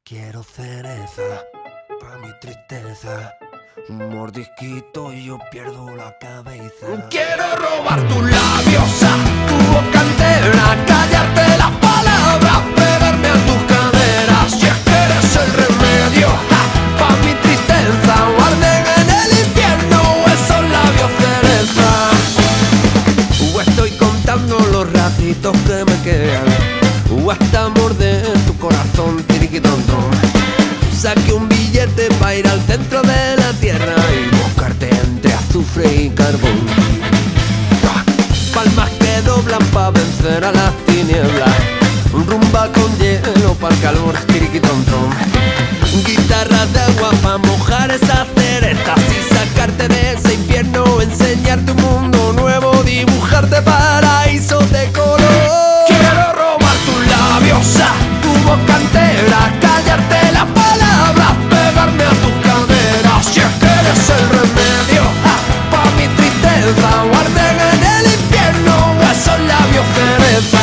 Quiero cereza pa' mi tristeza, un mordisquito y yo pierdo la cabeza. Quiero robar tus labios, a tu boca entera, callarte las palabras, pegarme a tus caderas. Si es que eres el remedio pa' mi tristeza, o arden en el infierno esos labios cereza. O estoy contando los ratitos que me quedan, o hasta morder tu corazón, tiriquitontón. Saque un billete para ir al centro de la tierra y buscarte entre azufre y carbón. Palmas que doblan pa' vencer a las tinieblas, rumba con hielo para el calor, tiriquitontón. Guitarras de agua pa' mojar esas ceretas y sacarte de ese infierno, enseñarte un mundo nuevo, dibujarte paraísos de color. Quiero robar tus labios, a tu boca entera, callarte las palabras, pegarme a tus caderas. Si es que eres el remedio pa' mi tristeza, o arden en el infierno esos labios cereza.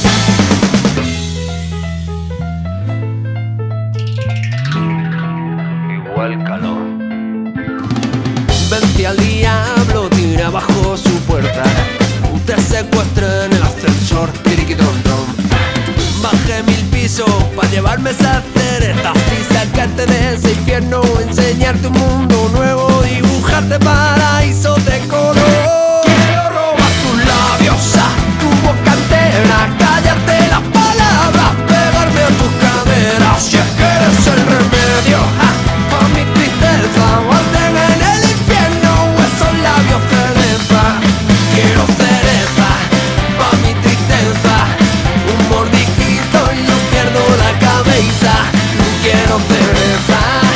Igual calor. Vente al diablo, tira bajo su puerta, te secuestra en el ascensor, tiriquitontón. Bajé 1000 pisos pa' llevarme esas cerezas y sacarte de ese infierno, enseñarte un mundo nuevo, dibujarte paraísos de color. Quiero robar tus labios, a tu boca entera, callarte las palabras, pegarme a tus caderas. Si es que eres el remedio pa' mi tristeza, o arden en el infierno esos labios cereza. Quiero cereza pa' mi tristeza, un mordisquito y yo pierdo la cabeza. Quiero cereza.